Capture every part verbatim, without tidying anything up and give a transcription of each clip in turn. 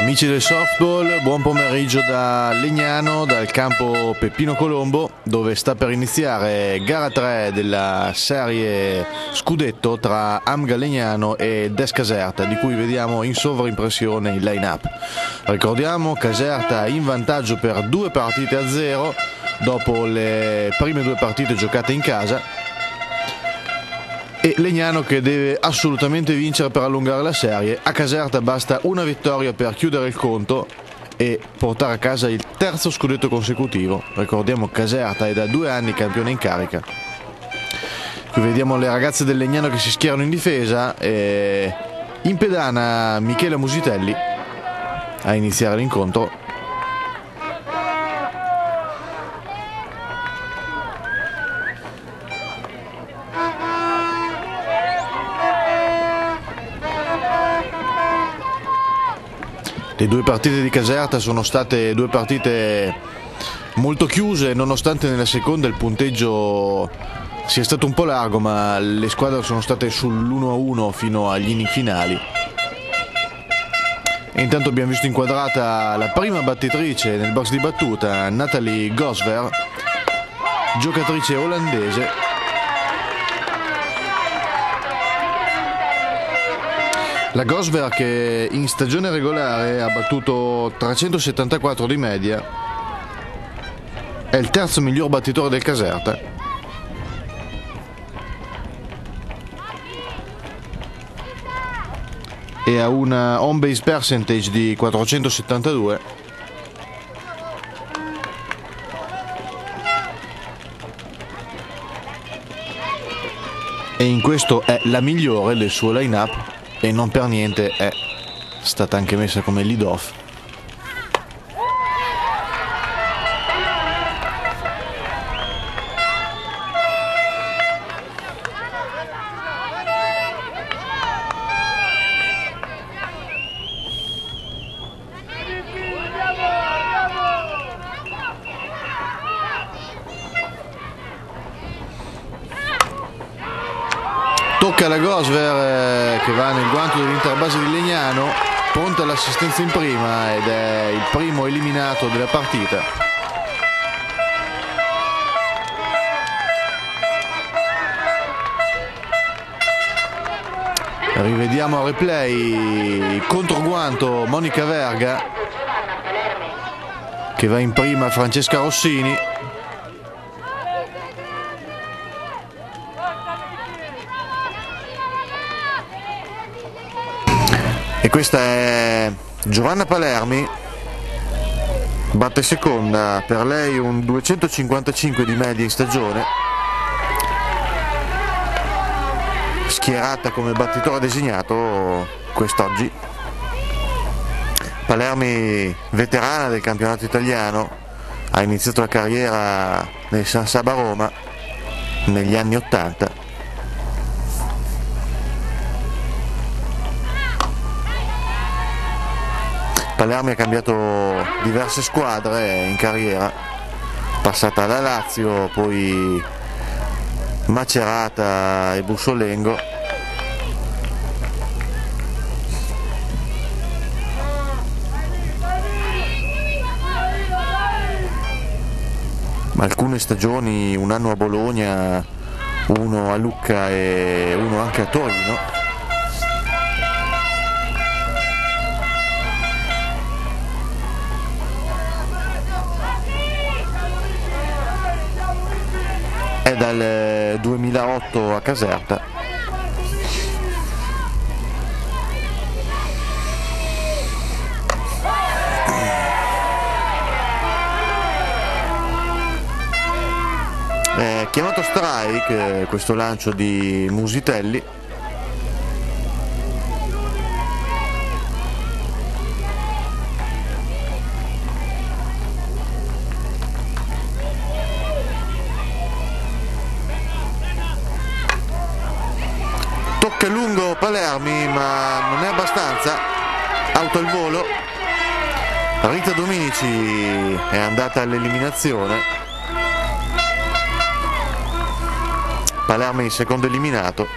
Amici del softball, buon pomeriggio da Legnano, dal campo Peppino Colombo, dove sta per iniziare gara tre della serie Scudetto tra Amga Legnano e Des Caserta, di cui vediamo in sovraimpressione il line-up. Ricordiamo Caserta in vantaggio per due partite a zero dopo le prime due partite giocate in casa, e Legnano che deve assolutamente vincere per allungare la serie. A Caserta basta una vittoria per chiudere il conto e portare a casa il terzo scudetto consecutivo. Ricordiamo Caserta è da due anni campione in carica. Qui vediamo le ragazze del Legnano che si schierano in difesa e in pedana Michela Musitelli a iniziare l'incontro. Le due partite di Caserta sono state due partite molto chiuse, nonostante nella seconda il punteggio sia stato un po' largo, ma le squadre sono state sull'uno a uno fino agli inning finali. E intanto abbiamo visto inquadrata la prima battitrice nel box di battuta, Natalie Gosver, giocatrice olandese. La Gosver che in stagione regolare ha battuto trecentosettantaquattro di media, è il terzo miglior battitore del Caserta. E ha una on base percentage di quattrocentosettantadue. E in questo è la migliore del suo line-up. E non per niente è stata anche messa come lead off. Tocca la Gosver eh, che va nel guanto dell'interbase di Legnano, pronta all'assistenza in prima ed è il primo eliminato della partita. Rivediamo a replay il controguanto Monica Verga che va in prima Francesca Rossini. E questa è Giovanna Palermi, batte seconda, per lei un duecentocinquantacinque di media in stagione, schierata come battitore designato quest'oggi. Palermi, veterana del campionato italiano, ha iniziato la carriera nel San Saba Roma negli anni ottanta. Palermi ha cambiato diverse squadre in carriera, passata alla Lazio, poi Macerata e Bussolengo. Alcune stagioni, un anno a Bologna, uno a Lucca e uno anche a Torino. È dal duemilaotto a Caserta. È chiamato strike questo lancio di Musitelli. Tocca lungo Palermi, ma non è abbastanza. Auto al volo. Rita Dominici è andata all'eliminazione. Palermi il secondo eliminato.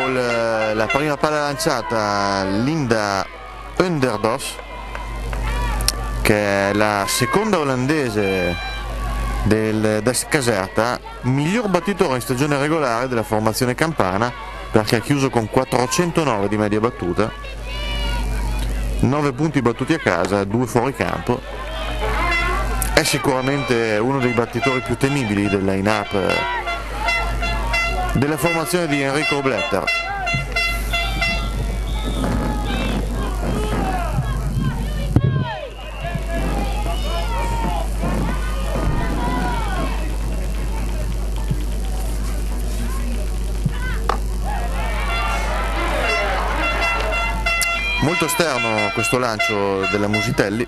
dopo il, la prima palla lanciata Linda Underdos, che è la seconda olandese del, del Caserta, miglior battitore in stagione regolare della formazione campana, perché ha chiuso con quattrocentonove di media battuta, nove punti battuti a casa, due fuori campo. È sicuramente uno dei battitori più temibili del line-up della formazione di Enrico Bletter. Molto esterno questo lancio della Musitelli.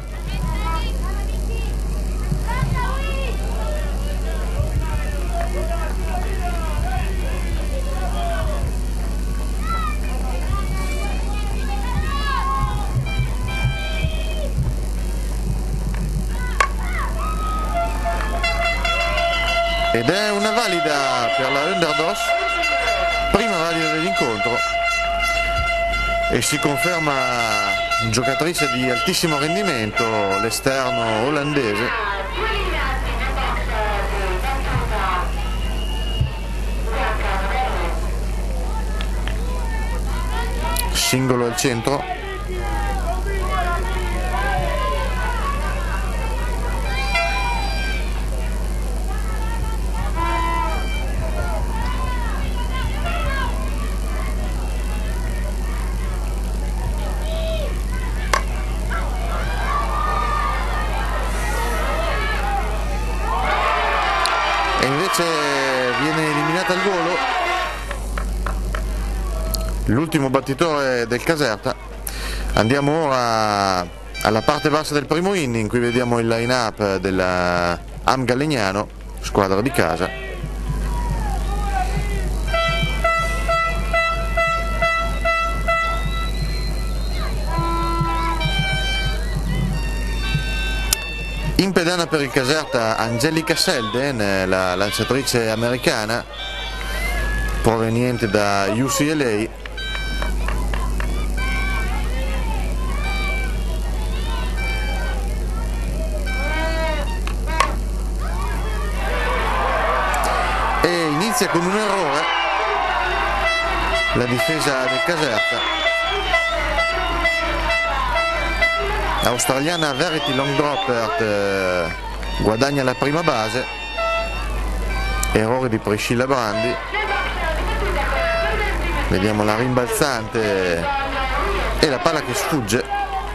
Ed è una valida per la Underdos, prima valida dell'incontro, e si conferma giocatrice di altissimo rendimento l'esterno olandese. Singolo al centro. E invece viene eliminata al volo l'ultimo battitore del Caserta. Andiamo ora alla parte bassa del primo inning, qui vediamo il line-up della Am Galegnano, squadra di casa. In pedana per il Caserta Angelica Selden, la lanciatrice americana proveniente da U C L A. E inizia con un errore la difesa del Caserta. Australiana Verity Longdroppert eh, guadagna la prima base, errore di Priscilla Brandi. Vediamo la rimbalzante e la palla che sfugge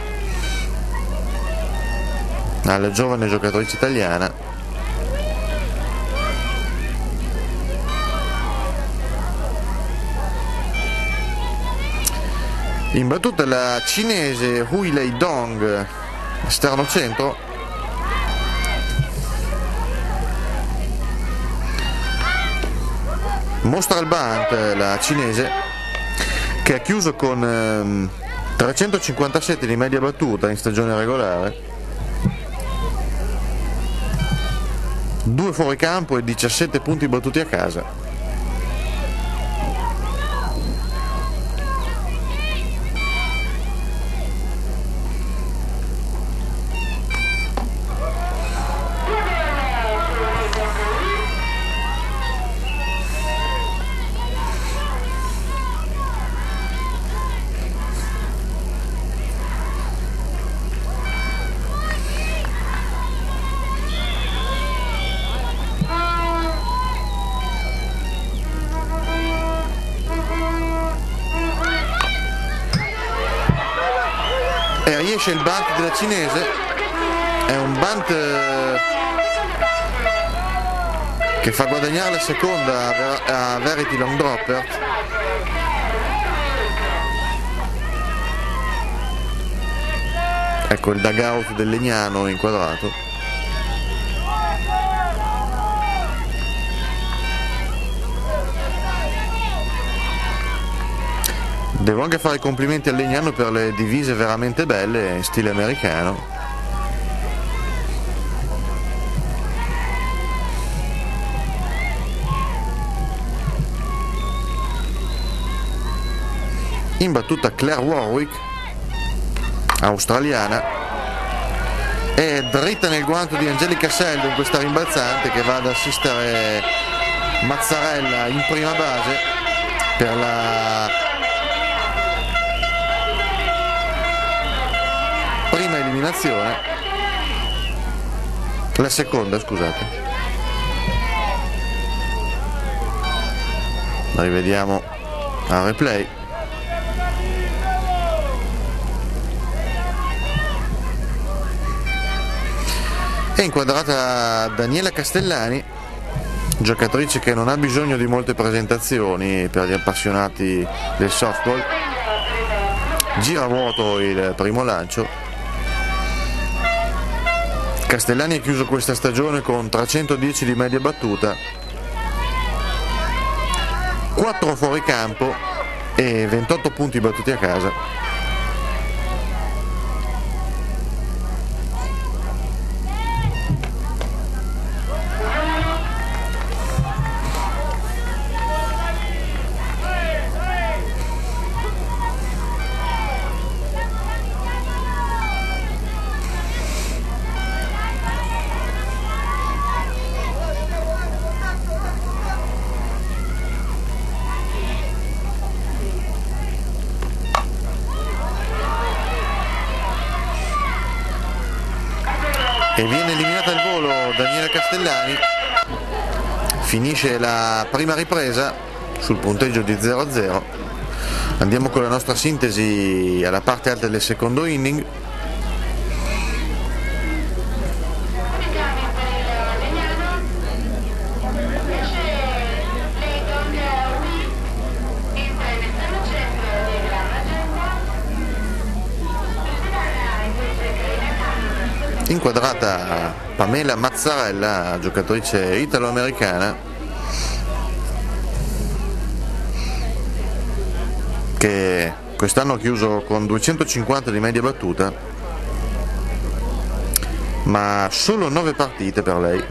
alla giovane giocatrice italiana. In battuta la cinese Hui Lei Dong, esterno centro. Mostra il bunt la cinese, che ha chiuso con ehm, trecentocinquantasette di media battuta in stagione regolare, due fuori campo e diciassette punti battuti a casa. E riesce il bunt della cinese, è un bunt che fa guadagnare la seconda a Verity Longdroppert. Ecco il dugout del Legnano inquadrato. Devo anche fare i complimenti al Legnano per le divise veramente belle in stile americano. in battuta Claire Warwick, australiana, e dritta nel guanto di Angelica Seldo in questa rimbalzante che va ad assistere Mazzarella in prima base per la prima eliminazione, la seconda scusate. La rivediamo al replay. È inquadrata Daniela Castellani, giocatrice che non ha bisogno di molte presentazioni per gli appassionati del softball. Gira a vuoto il primo lancio. Castellani ha chiuso questa stagione con trecentodieci di media battuta, quattro fuori campo e ventotto punti battuti a casa. E viene eliminata al volo Daniela Castellani, finisce la prima ripresa sul punteggio di zero a zero. Andiamo con la nostra sintesi alla parte alta del secondo inning. Inquadrata Pamela Mazzarella, giocatrice italo-americana, che quest'anno ha chiuso con duecentocinquanta di media battuta, ma solo nove partite per lei.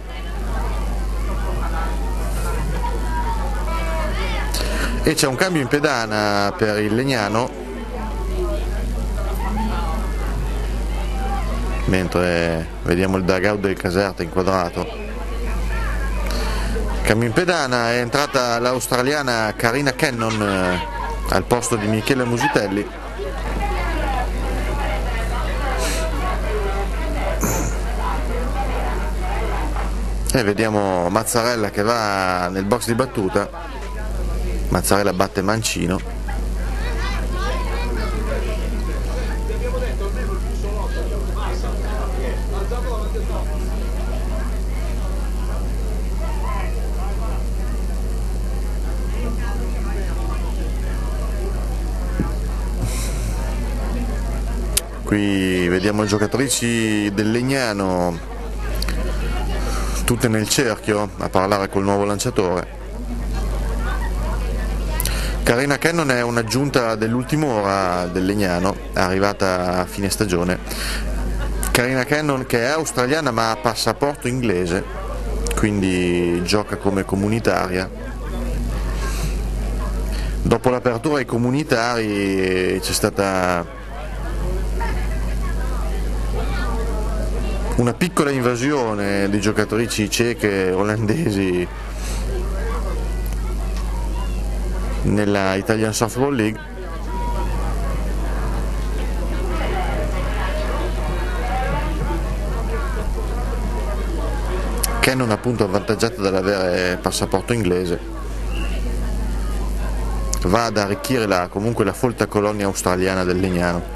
E c'è un cambio in pedana per il Legnano, mentre vediamo il dugout del Caserta inquadrato. Cambio in pedana, è entrata l'australiana Karina Cannon eh, al posto di Michele Musitelli. E vediamo Mazzarella che va nel box di battuta. Mazzarella batte Mancino. Qui vediamo le giocatrici del Legnano tutte nel cerchio a parlare col nuovo lanciatore. Karina Cannon è un'aggiunta dell'ultima ora del Legnano, arrivata a fine stagione. Karina Cannon che è australiana ma ha passaporto inglese, quindi gioca come comunitaria. Dopo l'apertura ai comunitari c'è stata una piccola invasione di giocatrici ceche e olandesi nella Italian Softball League. Cannon appunto avvantaggiata dall'avere passaporto inglese, va ad arricchire la, comunque la folta colonia australiana del Legnano.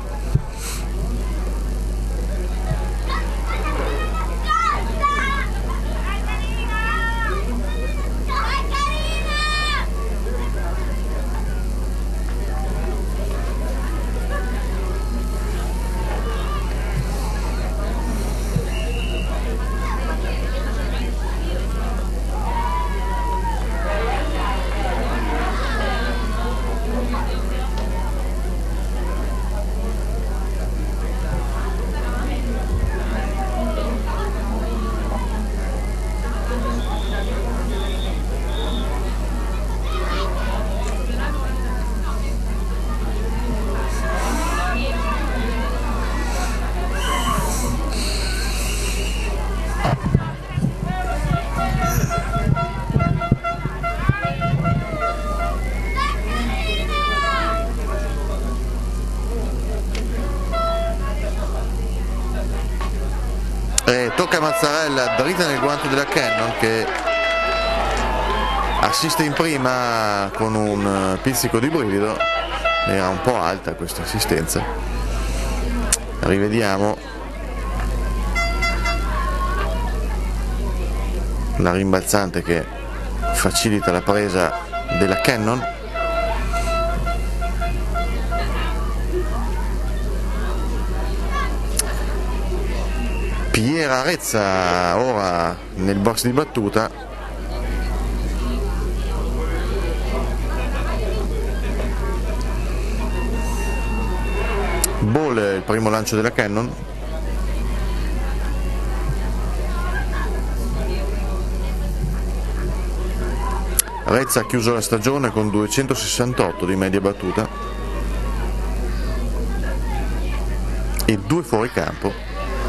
tocca a Mazzarella dritta nel guanto della Cannon, che assiste in prima con un pizzico di brivido. Era un po' alta questa assistenza. Rivediamo la rimbalzante che facilita la presa della Cannon. Piera Arezza ora nel box di battuta. Ball il primo lancio della Cannon. Arezza ha chiuso la stagione con duecentosessantotto di media battuta e due fuori campo.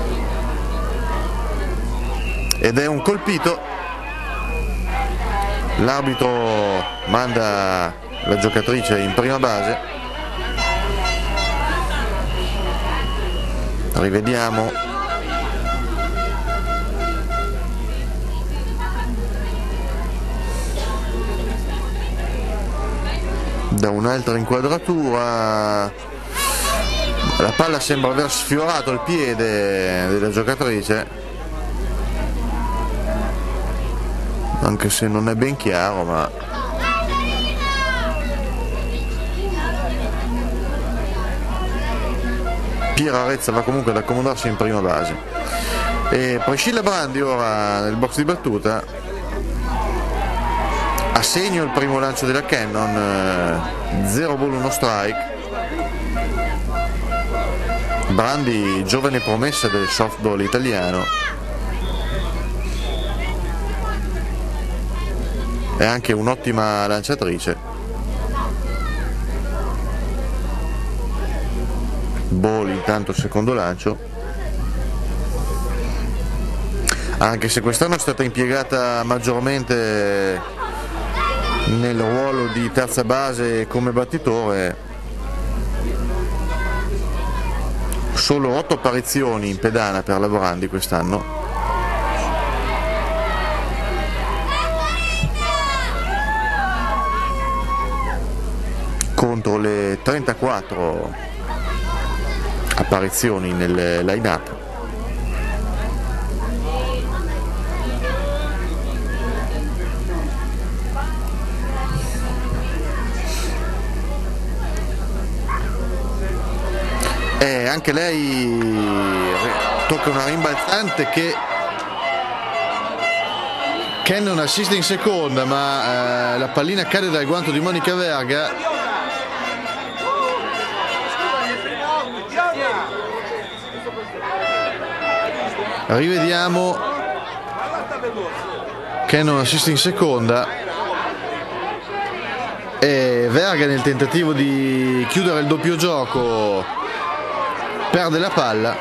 Ed è un colpito. L'arbitro manda la giocatrice in prima base. Rivediamo. Da un'altra inquadratura la palla sembra aver sfiorato il piede della giocatrice, anche se non è ben chiaro, ma Piera Arezza va comunque ad accomodarsi in prima base. E Priscilla Brandi ora nel box di battuta. A segno il primo lancio della Cannon, zero ball uno strike. Brandi, giovane promessa del softball italiano, è anche un'ottima lanciatrice. Ball intanto il secondo lancio, anche se quest'anno è stata impiegata maggiormente nel ruolo di terza base come battitore. Solo otto apparizioni in pedana per la Brandi quest'anno. Contro le trentaquattro apparizioni nel line-up. E anche lei tocca una rimbalzante che Cannon assiste in seconda, ma eh, la pallina cade dal guanto di Monica Verga. Rivediamo. Cannon assiste in seconda e Verga, nel tentativo di chiudere il doppio gioco, perde la palla.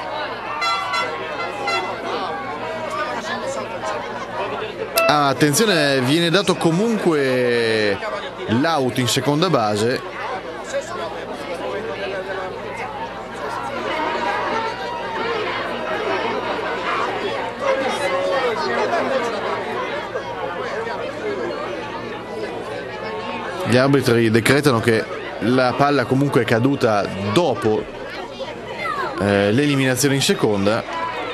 Ah, attenzione, viene dato comunque l'out in seconda base. Gli arbitri decretano che la palla comunque è caduta dopo eh, l'eliminazione in seconda.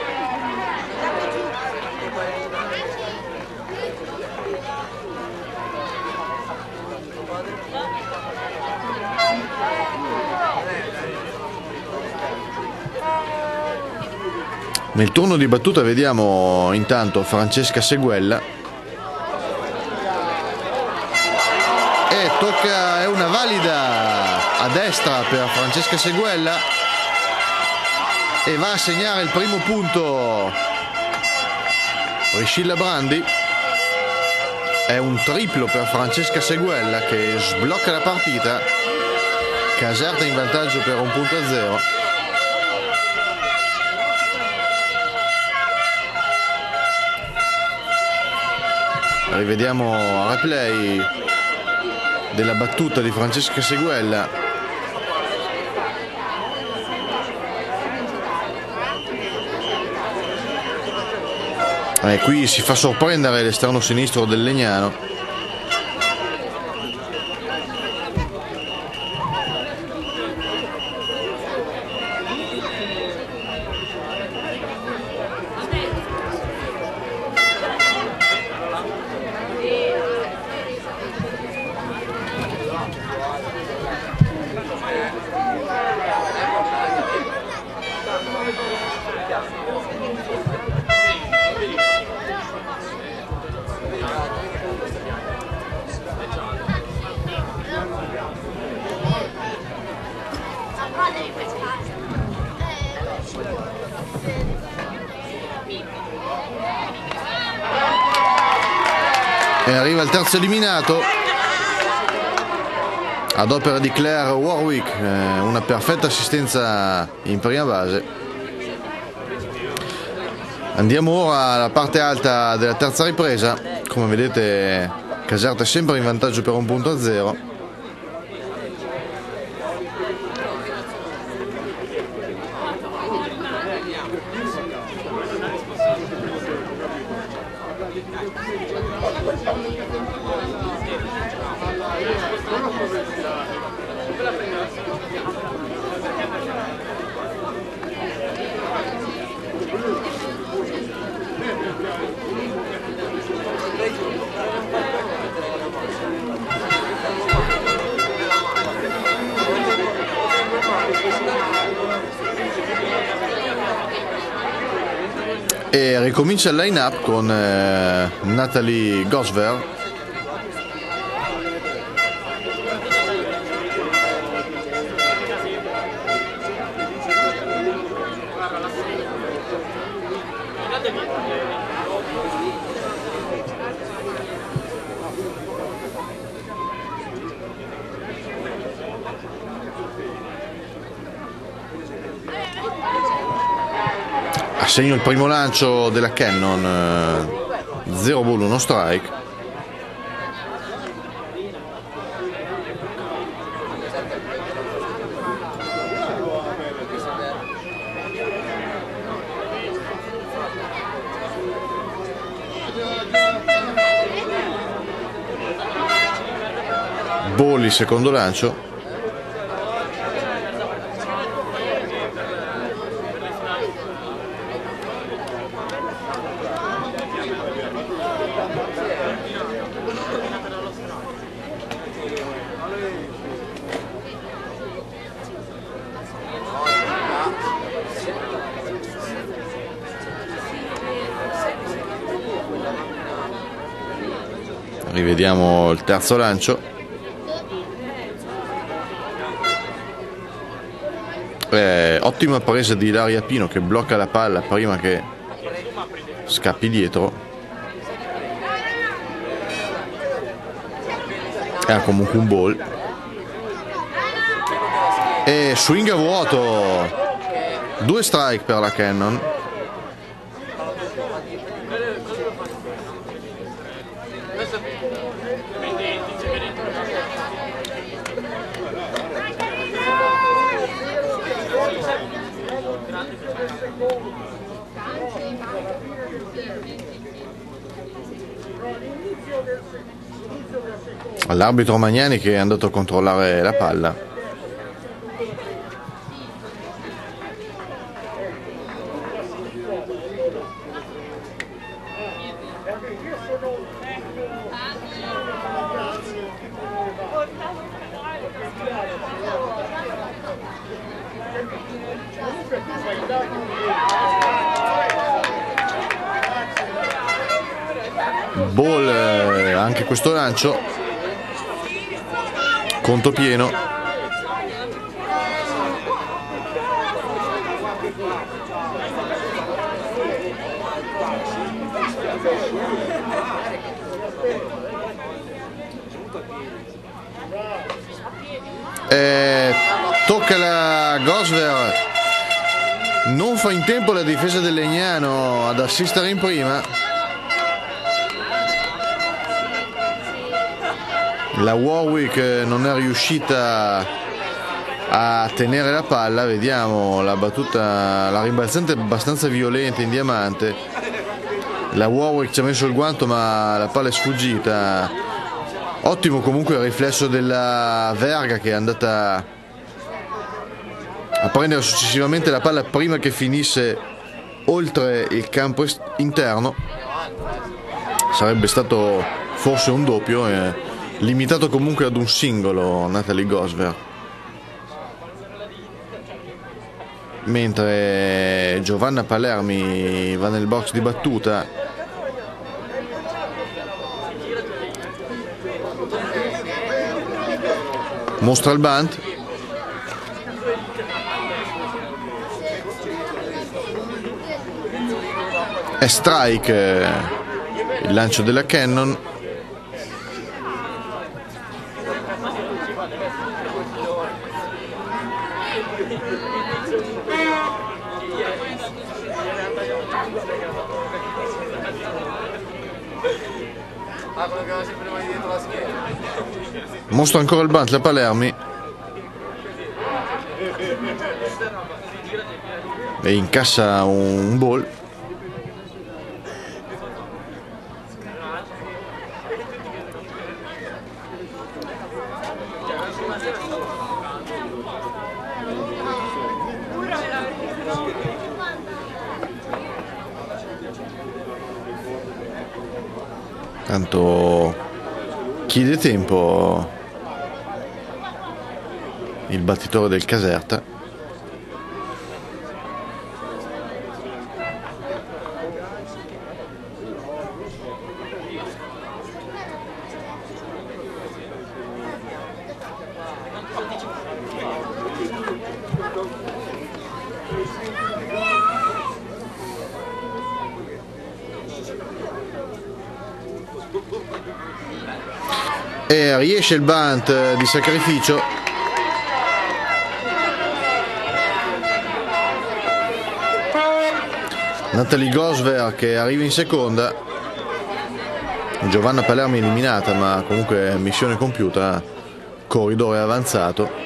Nel turno di battuta vediamo intanto Francesca Seguella. E tocca, è una valida a destra per Francesca Seguella e va a segnare il primo punto Priscilla Brandi. È un triplo per Francesca Seguella che sblocca la partita. Caserta in vantaggio per un punto a zero. Rivediamo il replay della battuta di Francesca Seguella. Eh, qui si fa sorprendere l'esterno sinistro del Legnano. E arriva il terzo eliminato ad opera di Claire Warwick, eh, una perfetta assistenza in prima base. Andiamo ora alla parte alta della terza ripresa. Come vedete, Caserta è sempre in vantaggio per un punto a zero. E ricomincia il line-up con eh, Natalie Gosver, segno il primo lancio della Cannon, zero ball uno strike. Ball il secondo lancio. Rivediamo il terzo lancio. Eh, ottima presa di Ilaria Pino che blocca la palla prima che scappi dietro. È comunque un ball. E swing a vuoto. Due strike per la Cannon. L'arbitro Magnani che è andato a controllare la palla. Ball, eh, anche questo lancio, conto pieno. Eh, tocca la Gosver, non fa in tempo la difesa del Legnano ad assistere in prima. La Warwick non è riuscita a tenere la palla. Vediamo la battuta, la rimbalzante è abbastanza violenta in diamante. La Warwick ci ha messo il guanto ma la palla è sfuggita. Ottimo comunque il riflesso della Verga, che è andata a prendere successivamente la palla prima che finisse oltre il campo interno. Sarebbe stato forse un doppio, eh, limitato comunque ad un singolo Natalie Gosver. Mentre Giovanna Palermi va nel box di battuta. Mostra il bunt. È strike il lancio della Cannon. Mostra ancora il bunt la Palermi e incassa un ball. Tanto chiede tempo il battitore del Caserta. E riesce il bunt di sacrificio. Natalie Gosver che arriva in seconda. Giovanna Palermi eliminata, ma comunque missione compiuta. Corridore avanzato.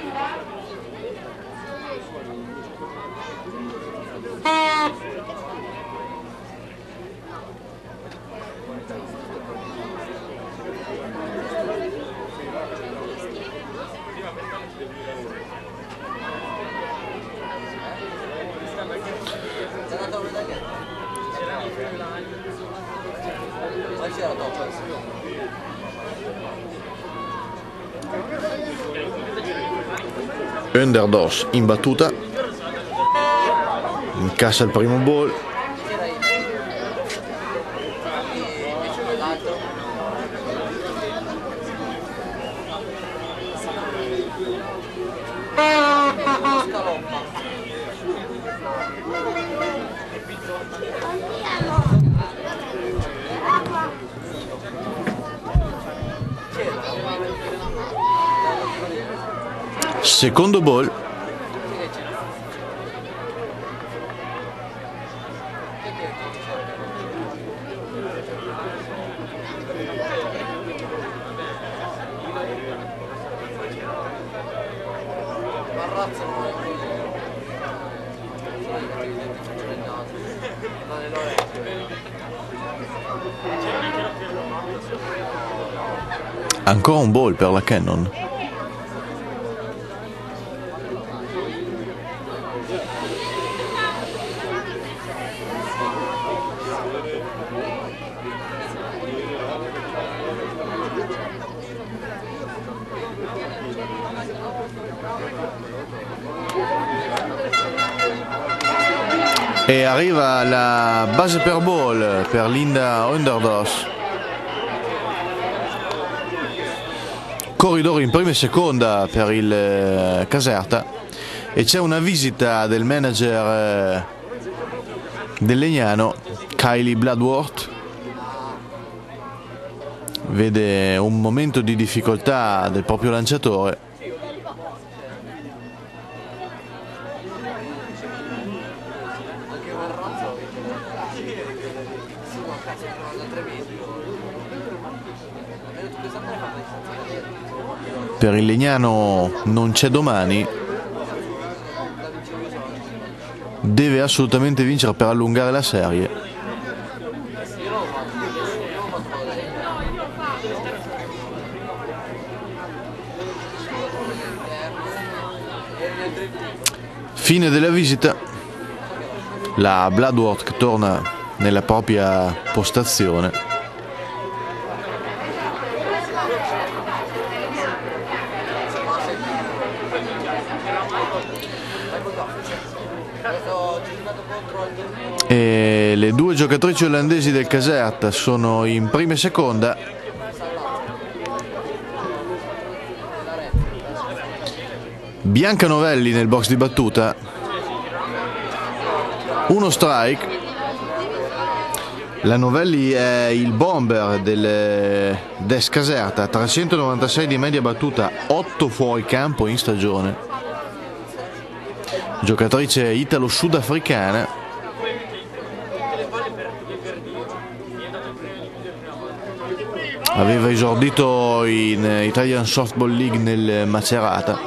Underdos in battuta, incassa il primo ball. Secondo ball. Ancora un ball per la Cannon. E arriva la base per ball per Linda Underdos. Corridore in prima e seconda per il Caserta e c'è una visita del manager del Legnano, Kylie Bloodworth. Vede un momento di difficoltà del proprio lanciatore. Per il Legnano non c'è domani, deve assolutamente vincere per allungare la serie. Fine della visita, la Bloodworth che torna nella propria postazione. E le due giocatrici olandesi del Caserta sono in prima e seconda. Bianca Novelli nel box di battuta, uno strike. La Novelli è il bomber del Des Caserta, trecentonovantasei di media battuta, otto fuori campo in stagione. Giocatrice italo-sudafricana. Aveva esordito in Italian Softball League nel Macerata.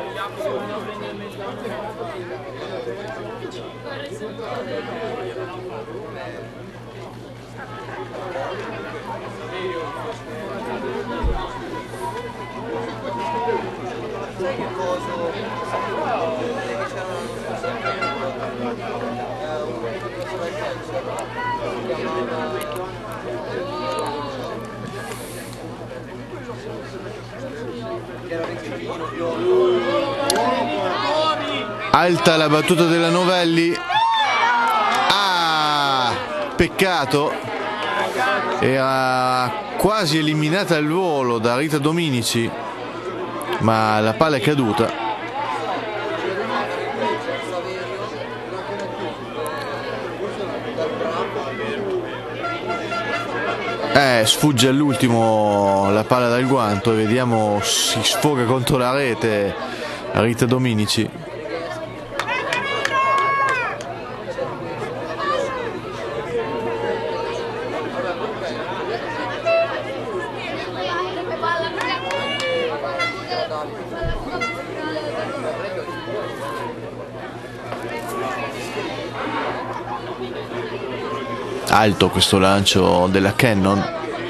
Alta la battuta della Novelli. Ah, peccato, era quasi eliminata al volo da Rita Dominici, ma la palla è caduta. Eh, sfugge all'ultimo la palla dal guanto e vediamo si sfoga contro la rete Rita Dominici. Alto questo lancio della Cannon.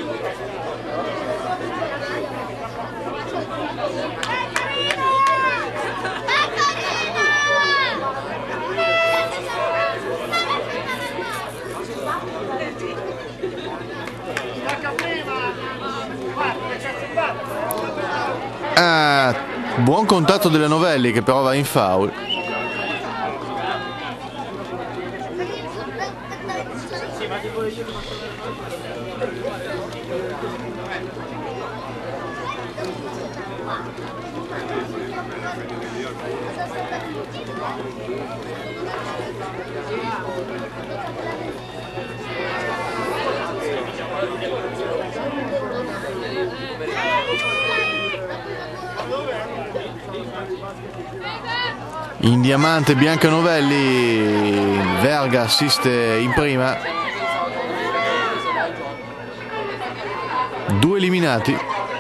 Ah, buon contatto della Novelli che però va in foul. In diamante Bianca Novelli, Verga assiste in prima. Due eliminati.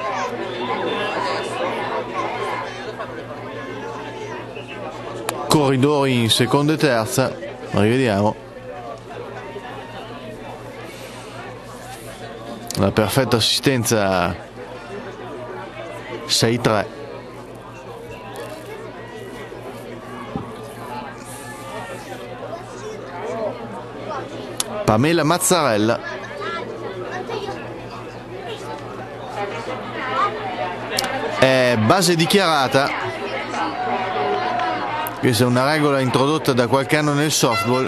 Corridori in seconda e terza, rivediamo. La perfetta assistenza sei tre. Pamela Mazzarella. È base dichiarata. Questa è una regola introdotta da qualche anno nel softball.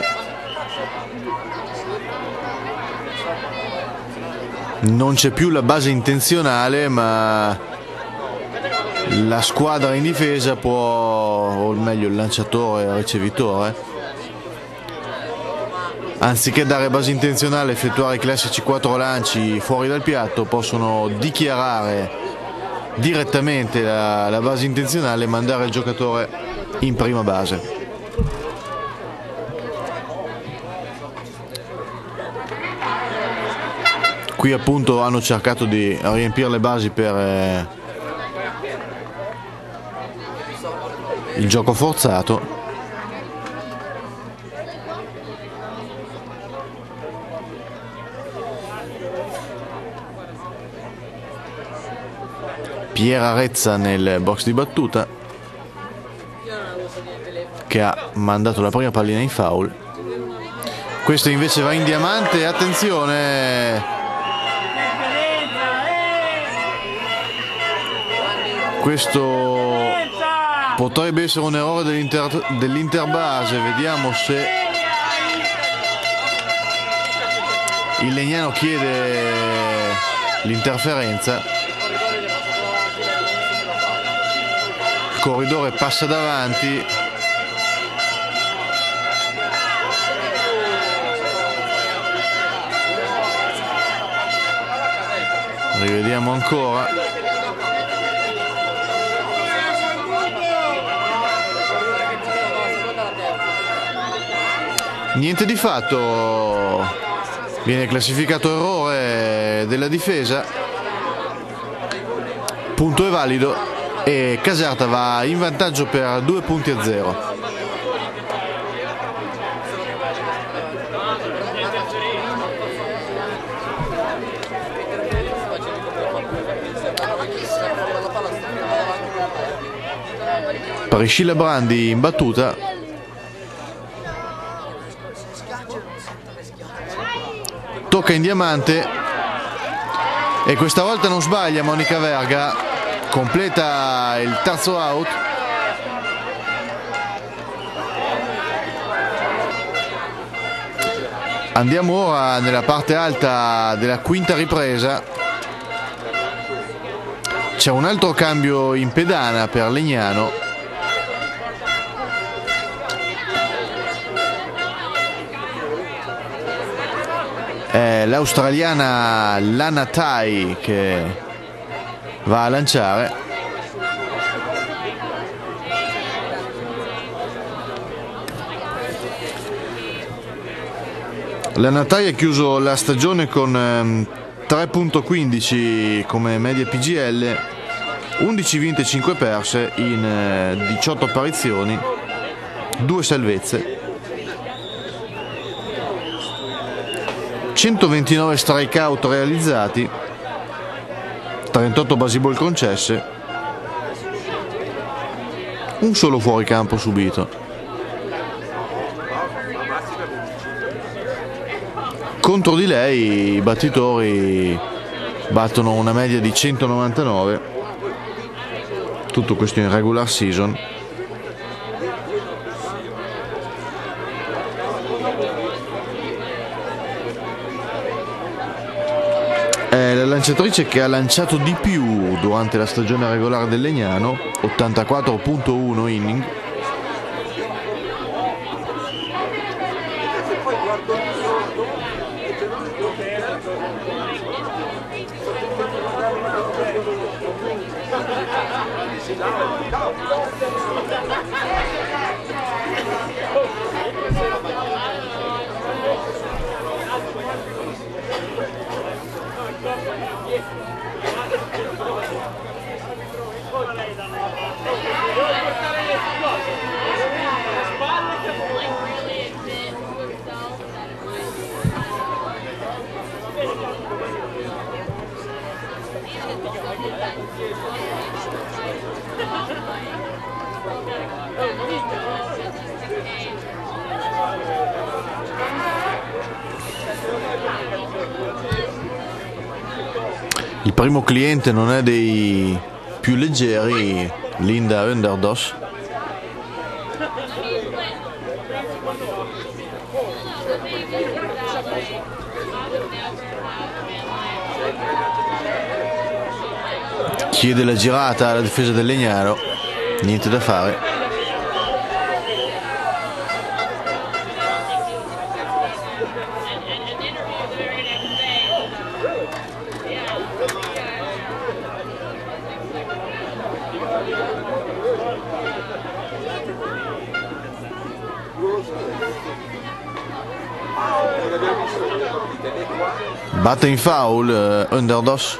Non c'è più la base intenzionale, ma la squadra in difesa può, o meglio il lanciatore o il ricevitore, anziché dare base intenzionale e effettuare i classici quattro lanci fuori dal piatto, possono dichiarare direttamente la, la base intenzionale e mandare il giocatore in prima base. Qui appunto hanno cercato di riempire le basi per eh, il gioco forzato. Piera Rezza nel box di battuta. che ha mandato la prima pallina in foul. Questo invece va in diamante, attenzione, questo potrebbe essere un errore dell'Inter, dell'Interbase, vediamo se il Legnano chiede l'interferenza. Il corridore passa davanti. Rivediamo ancora. Niente di fatto, viene classificato errore della difesa, punto è valido e Caserta va in vantaggio per due punti a zero. Priscilla Brandi in battuta. Tocca in diamante e questa volta non sbaglia Monica Verga, completa il terzo out. Andiamo ora nella parte alta della quinta ripresa. C'è un altro cambio in pedana per Legnano. È l'australiana Lana Tai che va a lanciare. Lana Tai ha chiuso la stagione con ehm, tre virgola quindici come media P G L, undici vinte e cinque perse in eh, diciotto apparizioni, due salvezze, centoventinove strikeout realizzati, trentotto baseball concesse, un solo fuoricampo subito. Contro di lei i battitori battono una media di centonovantanove, tutto questo in regular season. È la lanciatrice che ha lanciato di più durante la stagione regolare del Legnano, ottantaquattro virgola uno inning. Il primo cliente non è dei più leggeri, Linda Underdos. Chiede la girata alla difesa del Legnano, niente da fare. Batte in foul uh, Underdos.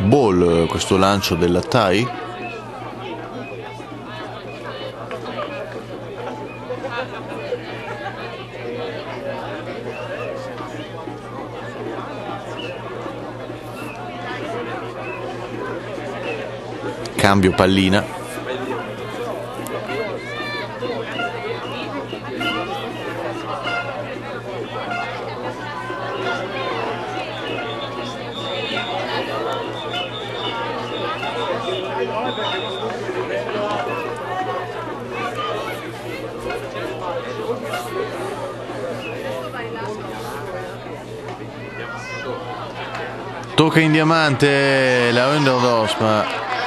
ball questo lancio della Thai. Cambio pallina. Tocca in diamante la Underdogs, ma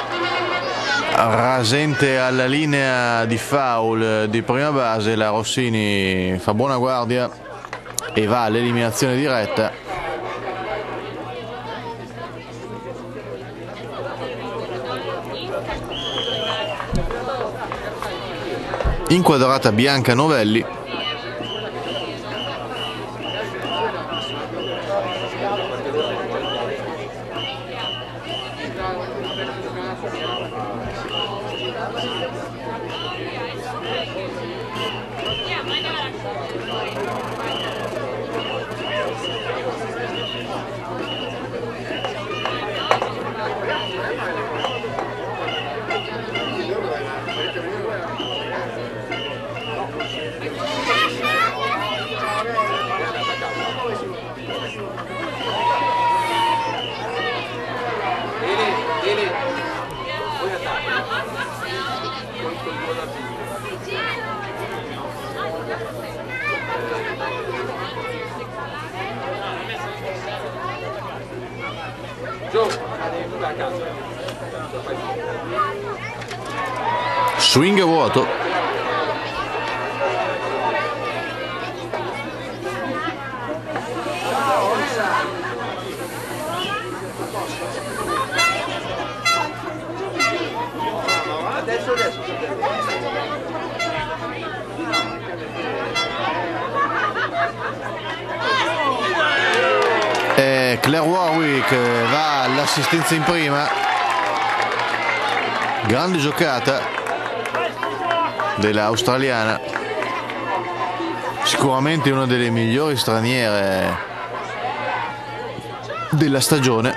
rasente alla linea di foul di prima base. La Rossini fa buona guardia e va all'eliminazione diretta. Inquadrata Bianca Novelli. Swing a vuoto. Adesso adesso. E Claire Warwick va all'assistenza in prima. Grande giocata della australiana, sicuramente una delle migliori straniere della stagione.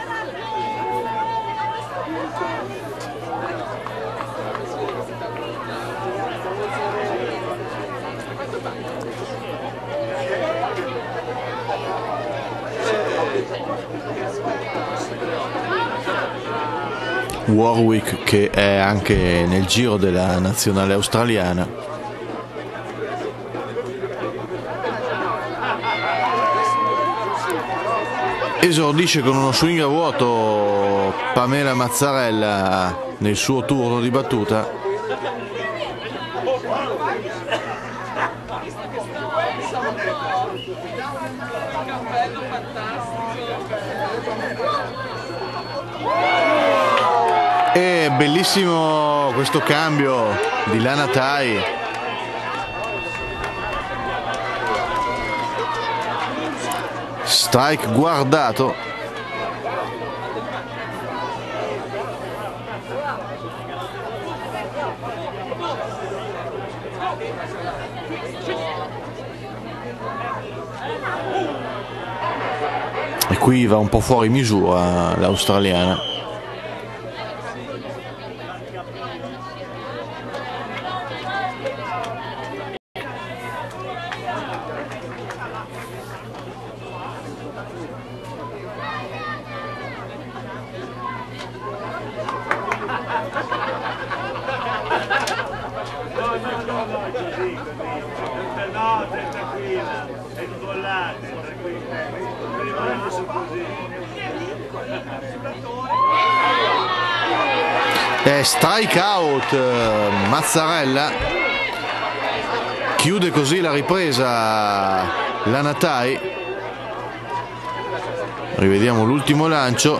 Warwick, che è anche nel giro della nazionale australiana. Esordisce con uno swing a vuoto Pamela Mazzarella nel suo turno di battuta. E bellissimo questo cambio di Lana Thai. Strike guardato. E qui va un po' fuori misura l'australiana. E strike out Mazzarella, chiude così la ripresa Lana Thai. Rivediamo l'ultimo lancio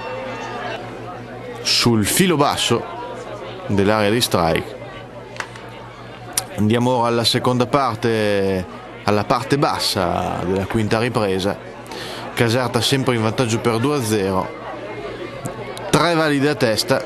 sul filo basso dell'area di strike. Andiamo ora alla seconda parte, alla parte bassa della quinta ripresa. Caserta sempre in vantaggio per due a zero. tre valide a testa.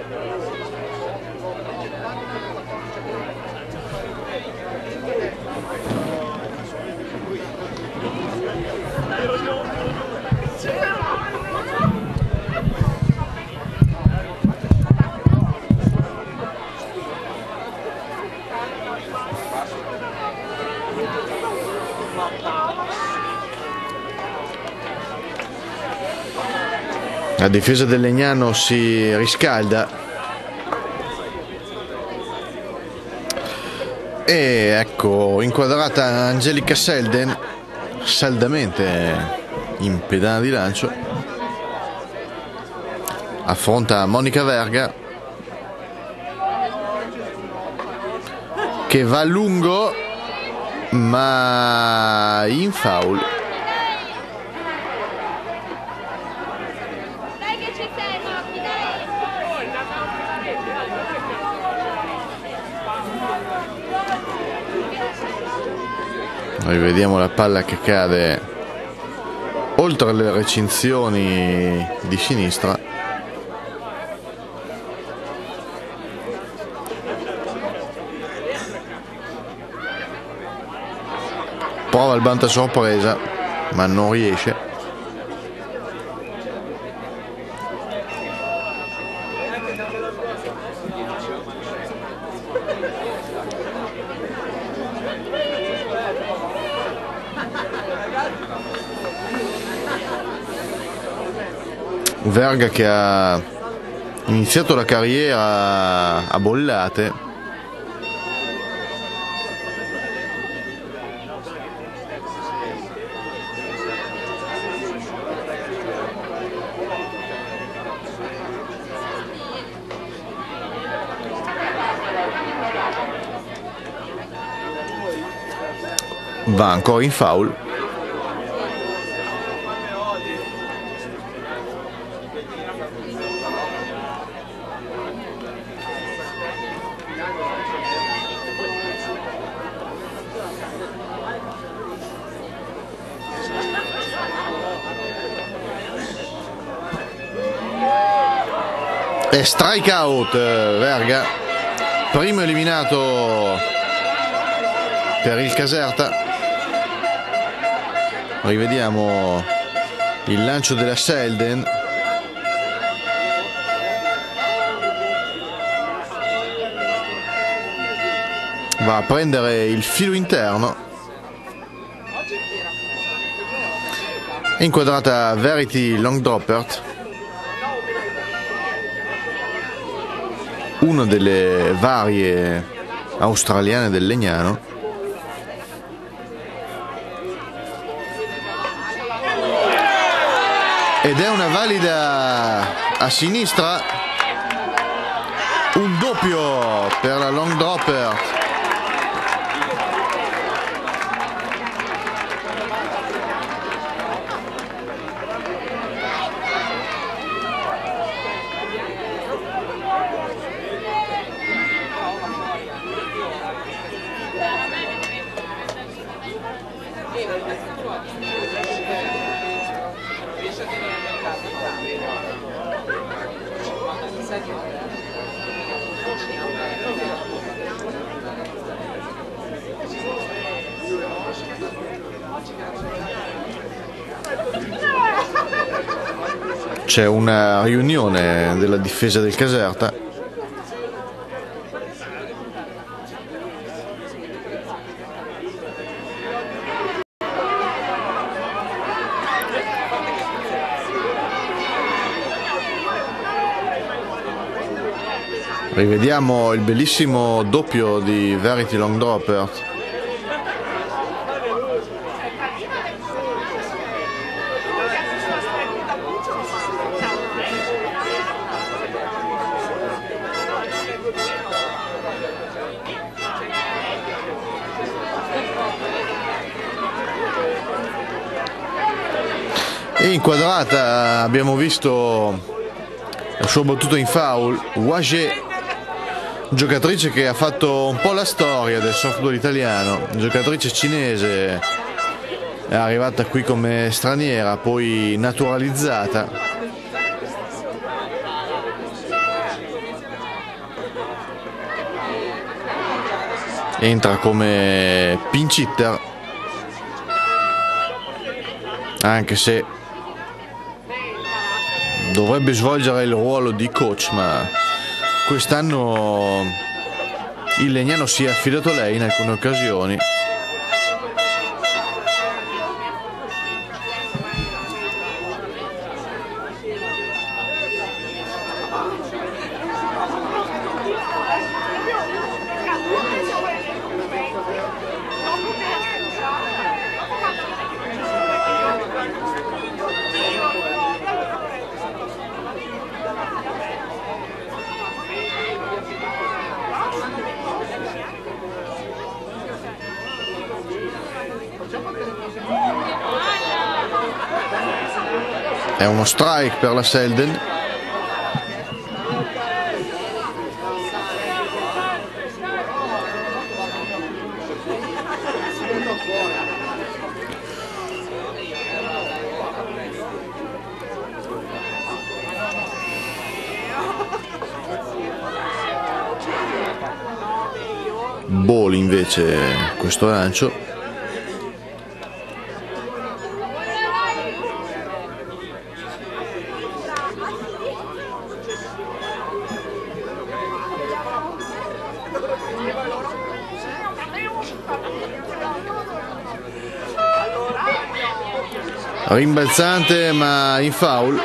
La difesa del Legnano si riscalda e ecco inquadrata Angelica Selden saldamente in pedana di lancio, affronta Monica Verga che va a lungo ma in foul. Rivediamo la palla che cade oltre le recinzioni di sinistra. Prova il banto a sorpresa ma non riesce. Verga che ha iniziato la carriera a bollate, va ancora in foul. E strike out Verga, primo eliminato per il Caserta. Rivediamo il lancio della Selden. Va a prendere il filo interno. Inquadrata Verity Long Dropper, una delle varie australiane del Legnano. Ed è una valida a sinistra, un doppio per la Long Dropper. C'è una riunione della difesa del Caserta. Rivediamo il bellissimo doppio di Verity Long Dropper. E inquadrata abbiamo visto la sua battuta in foul, Wage, giocatrice che ha fatto un po' la storia del softball italiano, giocatrice cinese, è arrivata qui come straniera, poi naturalizzata. entra come pinch hitter, anche se dovrebbe svolgere il ruolo di coach, ma quest'anno il Legnano si è affidato a lei in alcune occasioni. È uno strike per la Selden. Ball invece questo lancio. Rimbalzante ma in foul,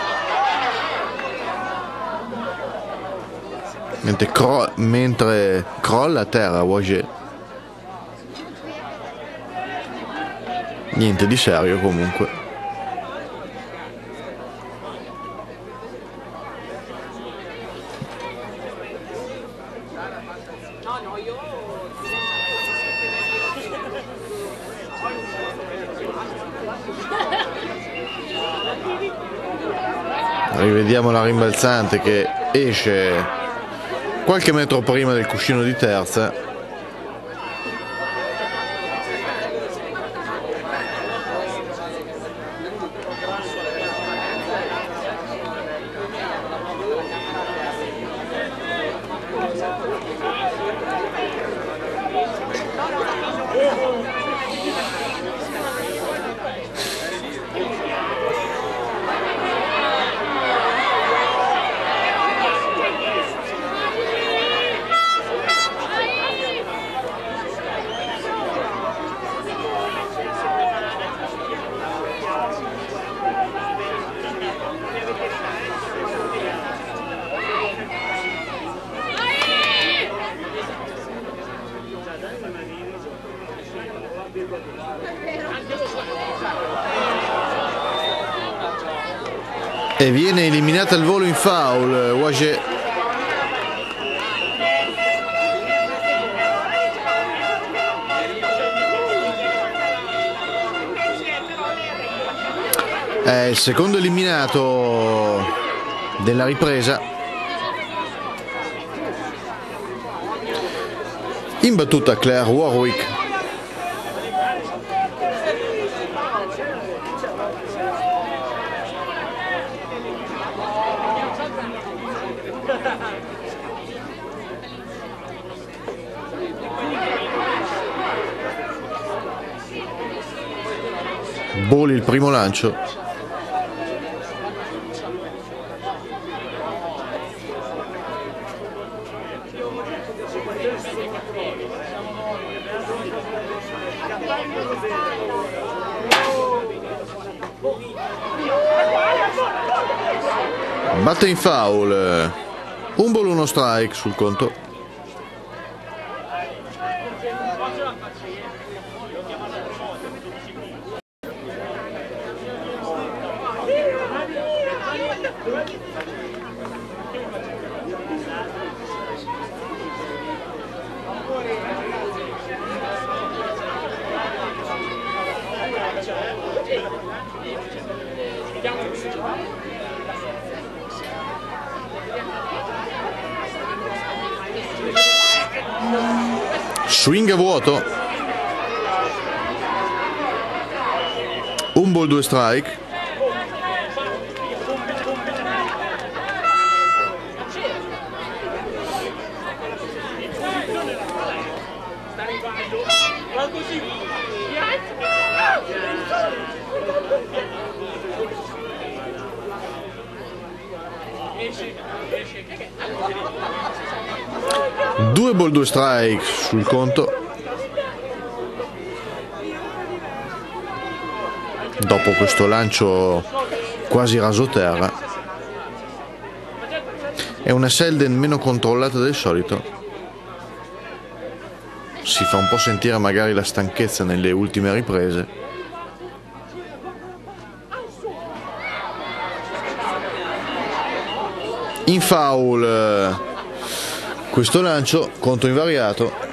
mentre, cro mentre crolla a terra Wager. Niente di serio comunque. Rivediamo la rimbalzante che esce qualche metro prima del cuscino di terza. E viene eliminata al volo in foul Wager. È il secondo eliminato della ripresa. In battuta Claire Warwick. Ball il primo lancio. Batte in foul. Un ball, uno strike sul conto. Swing a vuoto. Un ball, due strike. Due ball, due strike sul conto. Dopo questo lancio quasi rasoterra. È una Selden meno controllata del solito. Si fa un po' sentire magari la stanchezza nelle ultime riprese. In foul questo lancio, conto invariato.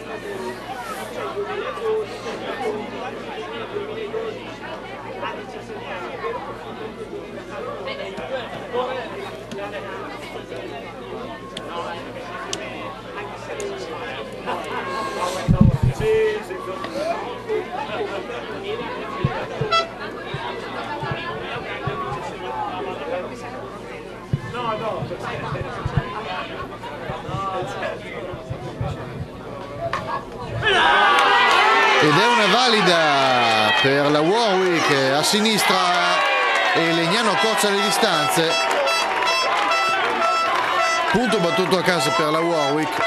Ed è una valida per la Warwick a sinistra e Legnano accorcia le distanze. Punto battuto a casa per la Warwick.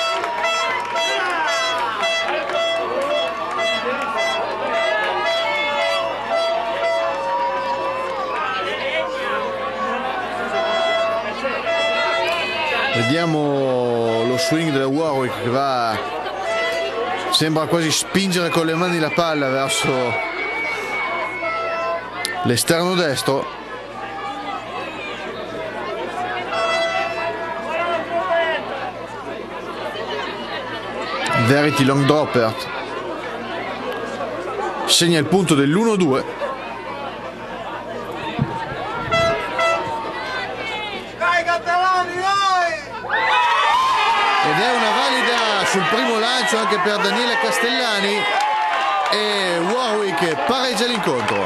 Vediamo lo swing della Warwick che va, sembra quasi spingere con le mani la palla verso l'esterno destro. Verity long dropper segna il punto dell'uno due. Ed è una valida sul primo lancio anche per Daniele Castellani e Warwick pareggia l'incontro.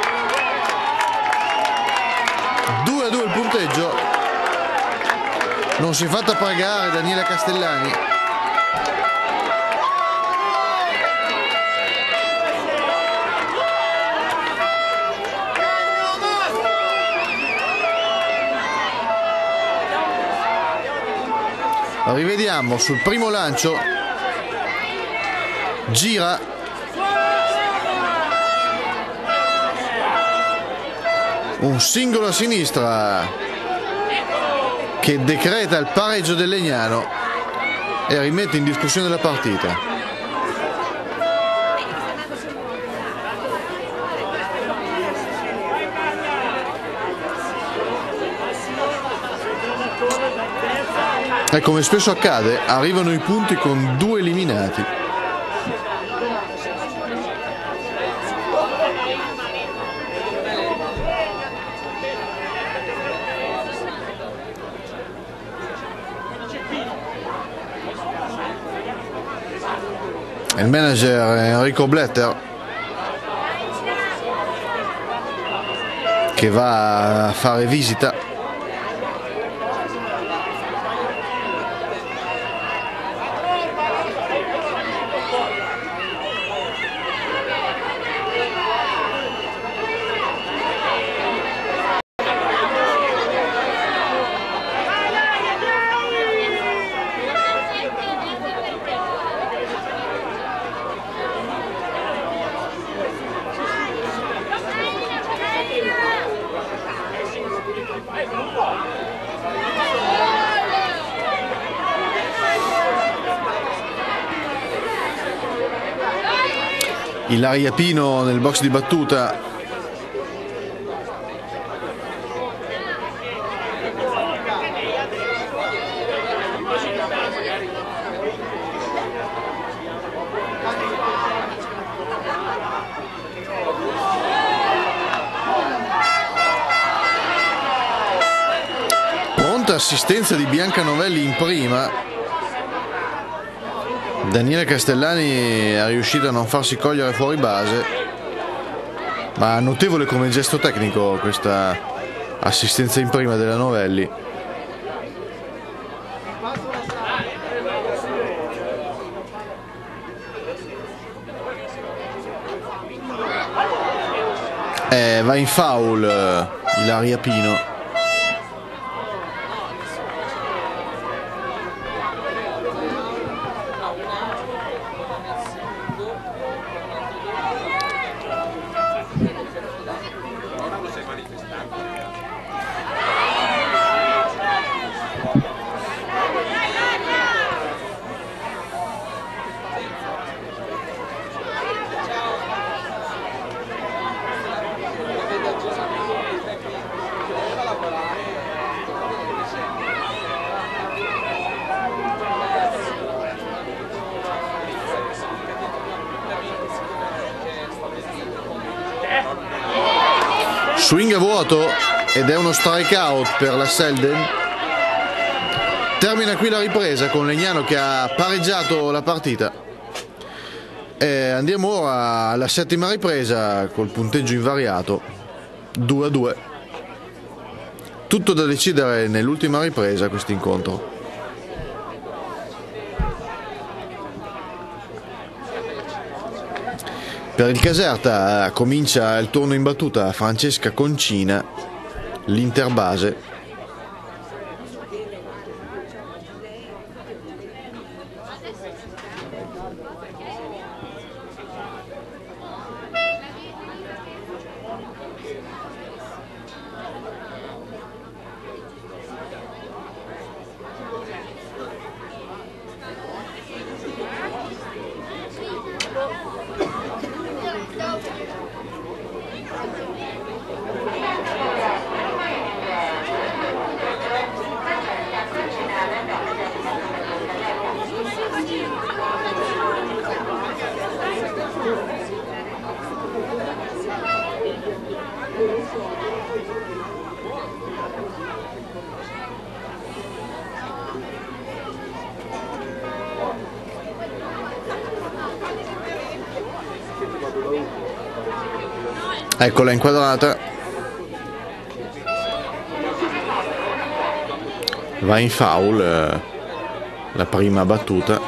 due a due il punteggio. Non si è fatta pagare Daniele Castellani. Rivediamo sul primo lancio, gira, un singolo a sinistra che decreta il pareggio del Legnano e rimette in discussione la partita. E come spesso accade, arrivano i punti con due eliminati. Il manager Enrico Bletter che va a fare visita. Ilaria Pino nel box di battuta. Pronta assistenza di Bianca Novelli in prima. Daniele Castellani è riuscito a non farsi cogliere fuori base, ma notevole come gesto tecnico questa assistenza in prima della Novelli. Eh, va in foul Ilaria Pino. Swing a vuoto ed è uno strikeout per la Selden. Termina qui la ripresa con Legnano che ha pareggiato la partita. E andiamo ora alla settima ripresa col punteggio invariato due a due. Tutto da decidere nell'ultima ripresa questo incontro. Per il Caserta comincia il turno in battuta Francesca Concina, l'interbase. Eccola inquadrata, va in foul eh, la prima battuta.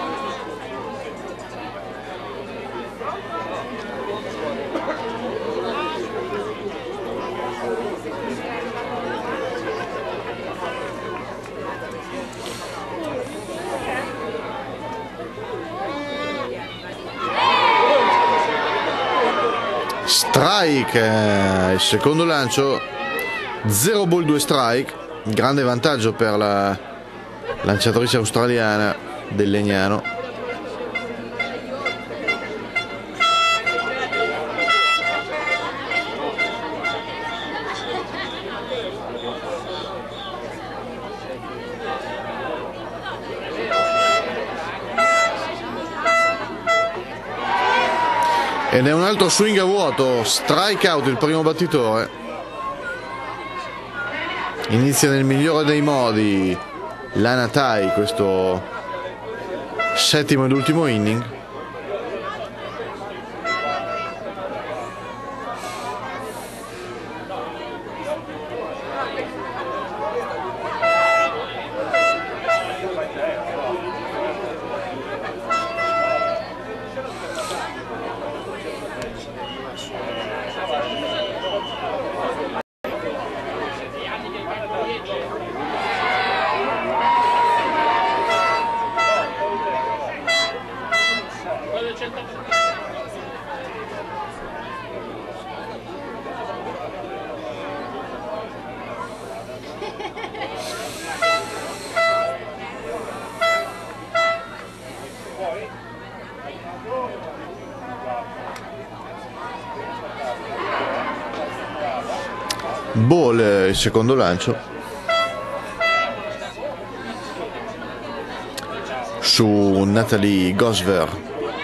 Strike, eh, il secondo lancio, zero ball due strike, grande vantaggio per la lanciatrice australiana del Legnano. Ed è un altro swing a vuoto, strike out il primo battitore. Inizia nel migliore dei modi Lana Tai questo settimo ed ultimo inning. Ball il secondo lancio su Natalie Gosver.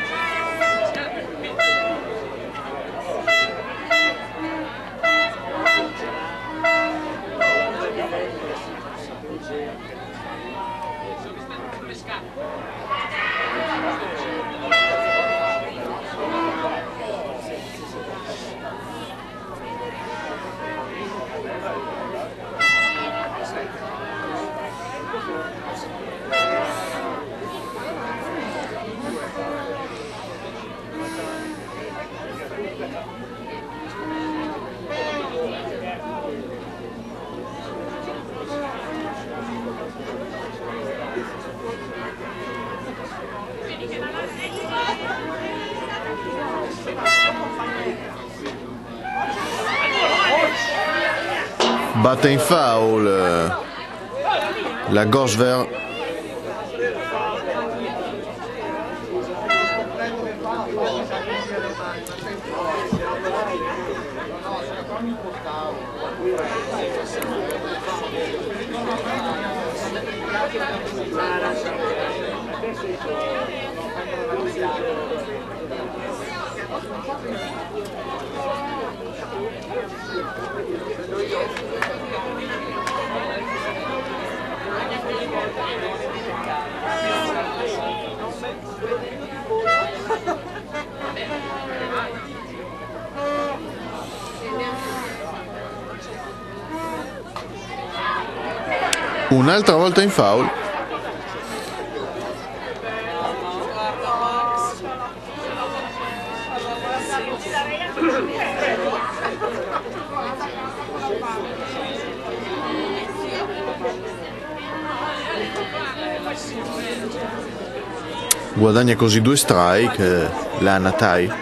Batte in foul la Gosver. Un'altra volta in foul. Guadagna così due strike la Natai.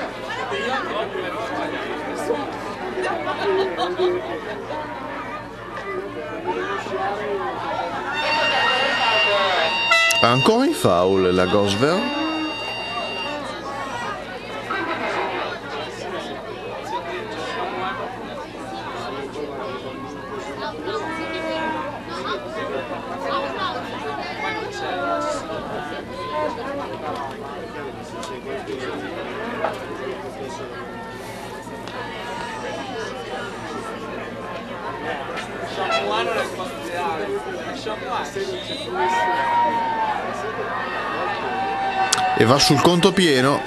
Ancora in foul la Gosver. E va sul conto pieno.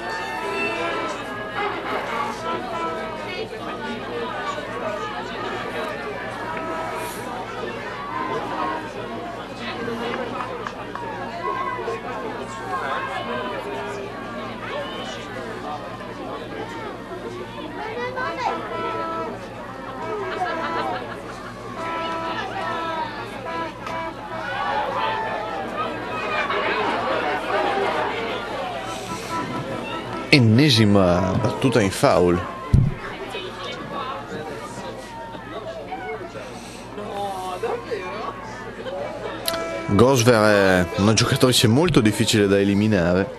Ennesima battuta in foul. Gosver è una giocatrice molto difficile da eliminare.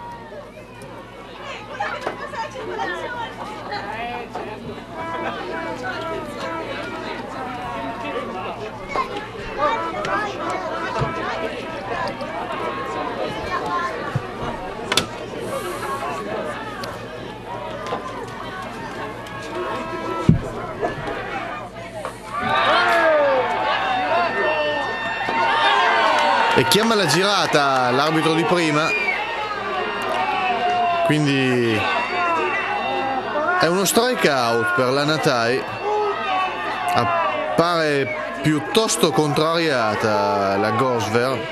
E chiama la girata l'arbitro di prima, quindi è uno strikeout per la Natai. Appare piuttosto contrariata la Gosver.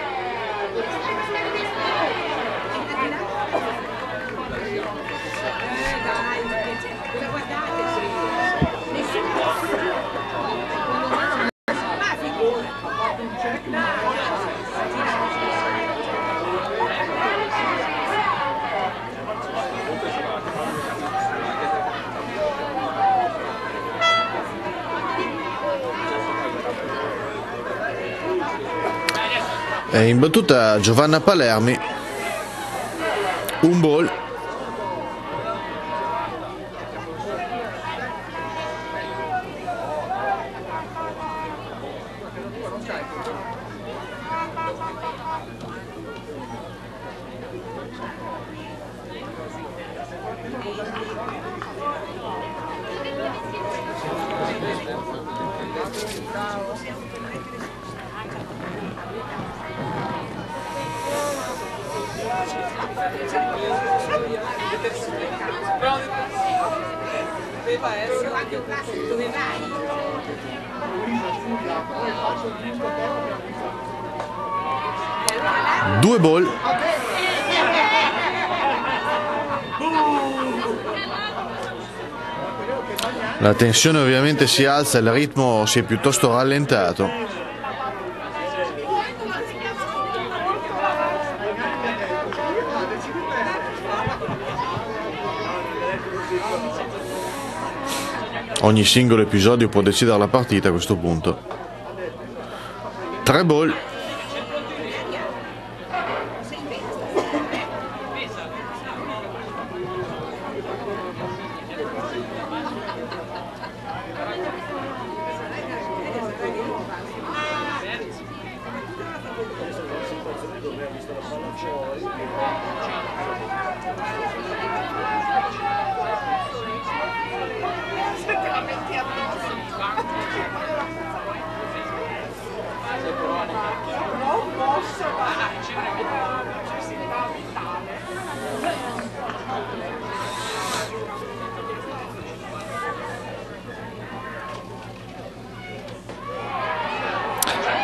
È in battuta Giovanna Palermi. Un ball. Due ball. La tensione ovviamente si alza, il ritmo si è piuttosto rallentato. Ogni singolo episodio può decidere la partita a questo punto. Tre ball.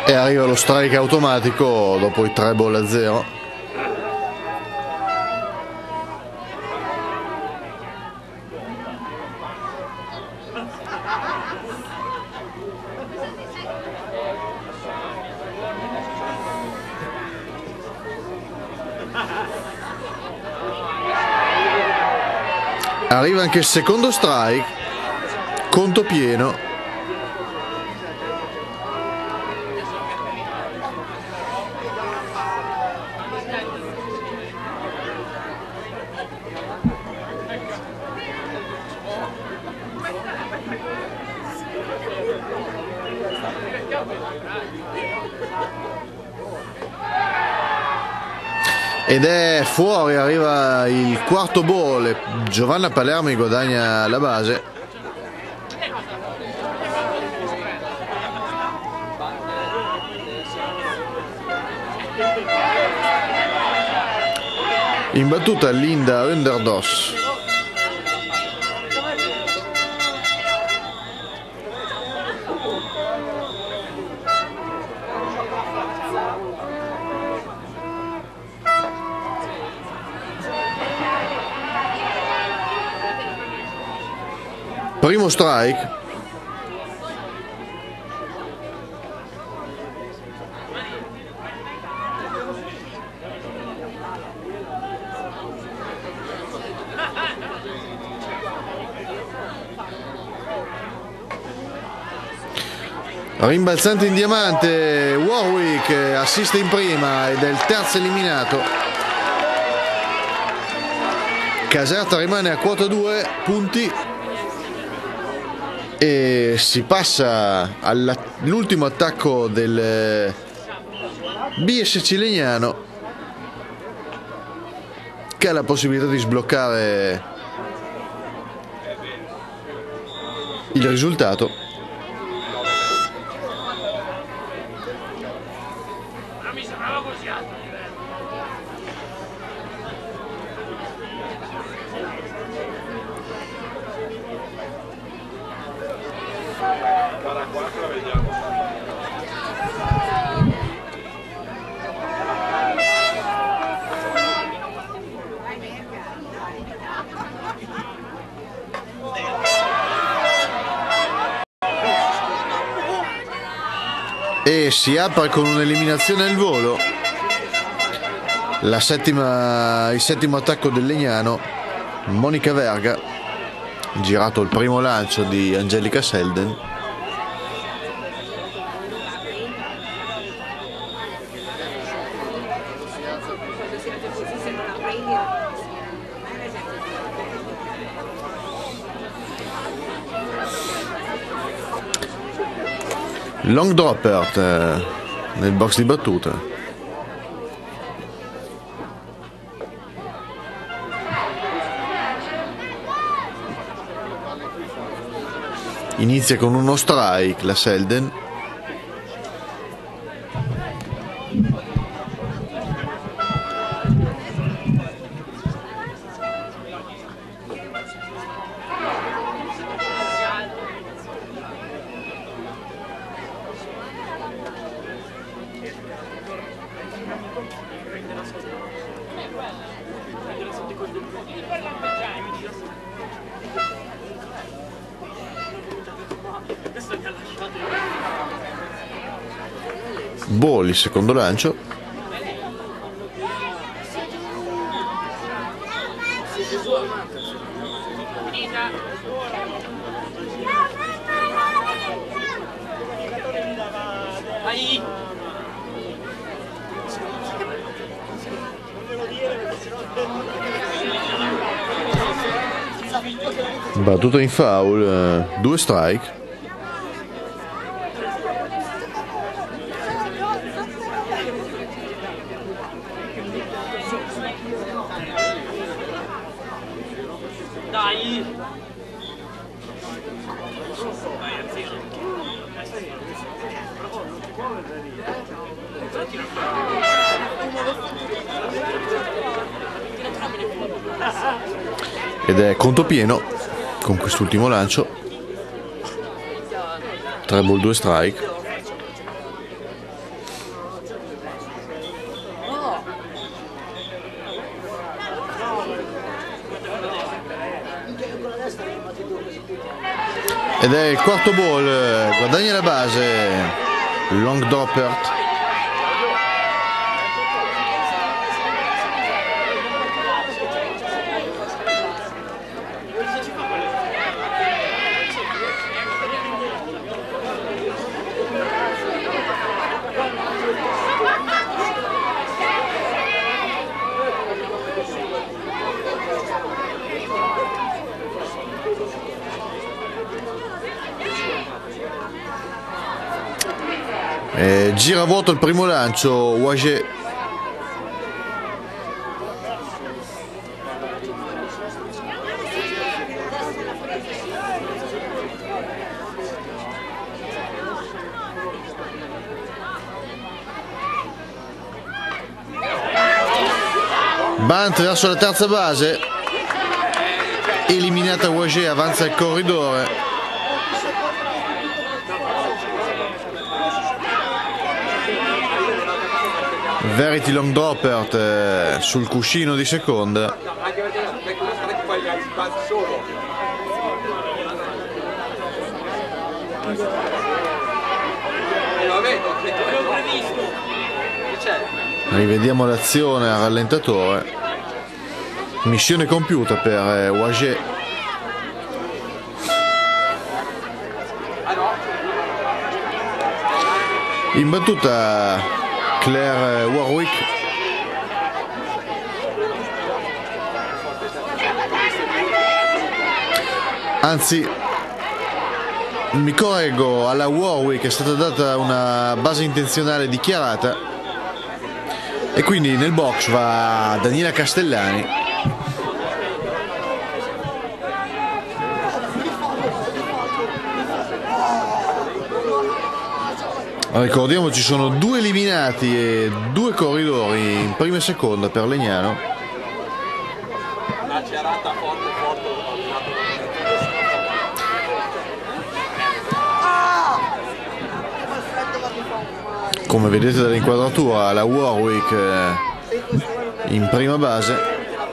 E arriva lo strike automatico dopo i tre ball a zero. Arriva anche il secondo strike, conto pieno. Ed è fuori, arriva il quarto ball e Giovanna Palermi guadagna la base. In battuta Linda Underdos. Primo strike. Rimbalzante in diamante, Warwick assiste in prima ed è il terzo eliminato. Caserta rimane a quota due punti e si passa all'ultimo attacco del B S C Legnano, che ha la possibilità di sbloccare il risultato. E si apre con un'eliminazione al volo. La settima, il settimo attacco del Legnano, Monica Verga, girato il primo lancio di Angelica Selden. Long dropper eh, nel box di battuta. Inizia con uno strike la Selden. Ball il secondo lancio. Battuta in foul, eh, due strike. Dai! Ed è conto pieno con quest'ultimo lancio. tre ball, due strike. ed è il quarto ball, guadagna la base Long Droppert. Eh, gira a vuoto il primo lancio, Wage. Bunt verso la terza base, eliminata Wage, avanza il corridore. Verity Long Droppert eh, sul cuscino di seconda. Rivediamo l'azione al rallentatore. Missione compiuta per eh, Wage. In battuta Claire Warwick. Anzi, mi correggo, alla Warwick è stata data una base intenzionale dichiarata e quindi nel box va Daniela Castellani. Ricordiamo, ci sono due eliminati e due corridori in prima e seconda per Legnano. Come vedete dall'inquadratura, la Warwick in prima base.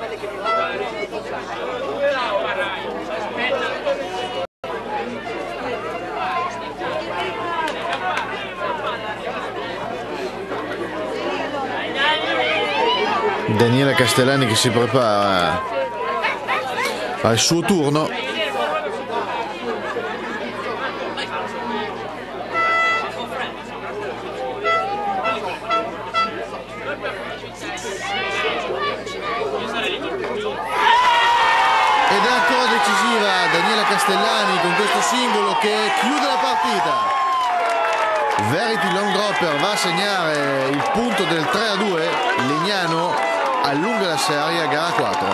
Daniela Castellani che si prepara al suo turno. Ed è ancora decisiva Daniela Castellani con questo singolo che chiude la partita. Verity Long Dropper va a segnare il punto del tre a due. Legnano allunga la serie a gara quattro.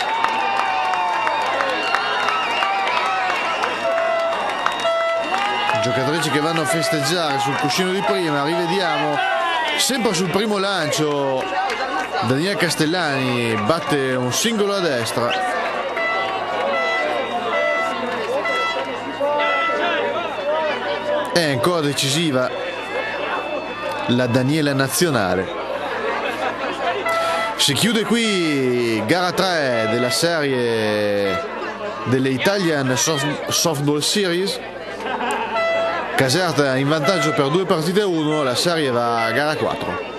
Giocatrici che vanno a festeggiare sul cuscino di prima. Rivediamo sempre sul primo lancio Daniela Castellani batte un singolo a destra. È ancora decisiva la Daniela nazionale. Si chiude qui gara tre della serie delle Italian Soft, Softball Series. Caserta in vantaggio per due partite a uno, la serie va a gara quattro.